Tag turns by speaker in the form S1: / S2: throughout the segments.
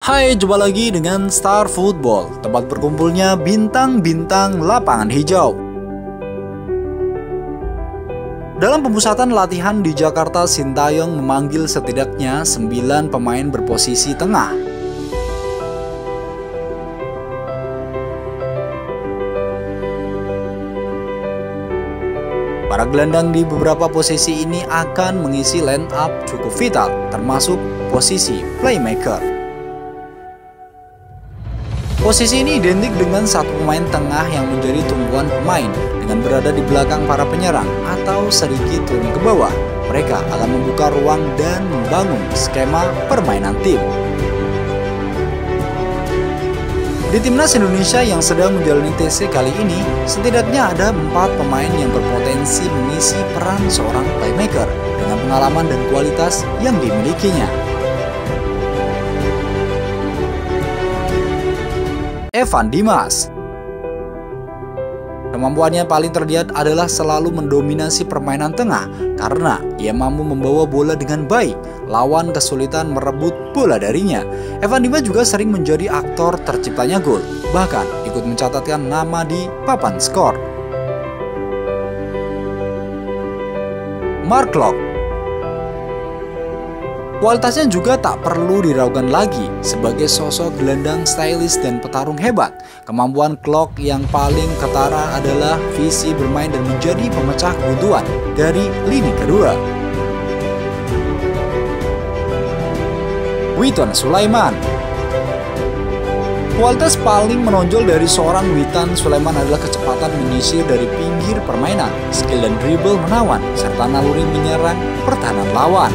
S1: Hai, jumpa lagi dengan Star Football, tempat berkumpulnya bintang-bintang lapangan hijau. Dalam pemusatan latihan di Jakarta, Sintayong memanggil setidaknya 9 pemain berposisi tengah. Para gelandang di beberapa posisi ini akan mengisi line up cukup vital, termasuk posisi playmaker. Posisi ini identik dengan satu pemain tengah yang menjadi tumpuan pemain dengan berada di belakang para penyerang atau sedikit turun ke bawah. Mereka akan membuka ruang dan membangun skema permainan tim. Di Timnas Indonesia yang sedang menjalani TC kali ini, setidaknya ada 4 pemain yang berpotensi mengisi peran seorang playmaker dengan pengalaman dan kualitas yang dimilikinya. Evan Dimas. Kemampuannya paling terlihat adalah selalu mendominasi permainan tengah karena ia mampu membawa bola dengan baik, lawan kesulitan merebut bola darinya. Evan Dimas juga sering menjadi aktor terciptanya gol, bahkan ikut mencatatkan nama di papan skor. Mark Klok. Kualitasnya juga tak perlu diragukan lagi sebagai sosok gelandang stylish dan petarung hebat. Kemampuan Klok yang paling ketara adalah visi bermain dan menjadi pemecah kebuntuan dari lini kedua. Witan Sulaiman. Kualitas paling menonjol dari seorang Witan Sulaiman adalah kecepatan menyisir dari pinggir permainan, skill dan dribble menawan, serta naluri menyerang pertahanan lawan.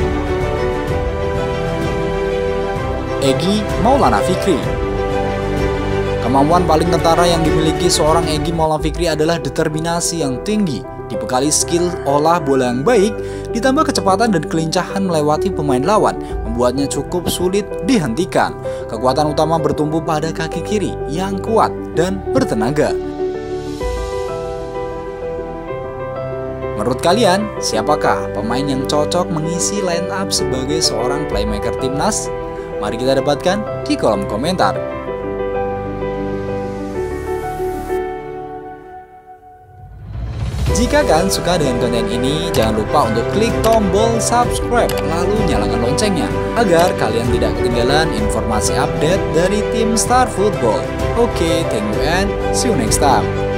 S1: Egy Maulana Fikri. Kemampuan paling ketara yang dimiliki seorang Egy Maulana Fikri adalah determinasi yang tinggi, dibekali skill olah bola yang baik, ditambah kecepatan dan kelincahan melewati pemain lawan, membuatnya cukup sulit dihentikan. Kekuatan utama bertumpu pada kaki kiri yang kuat dan bertenaga. Menurut kalian, siapakah pemain yang cocok mengisi line up sebagai seorang playmaker timnas? Mari kita dapatkan di kolom komentar. Jika kalian suka dengan konten ini, jangan lupa untuk klik tombol subscribe lalu nyalakan loncengnya agar kalian tidak ketinggalan informasi update dari tim Star Football. Oke, thank you and see you next time.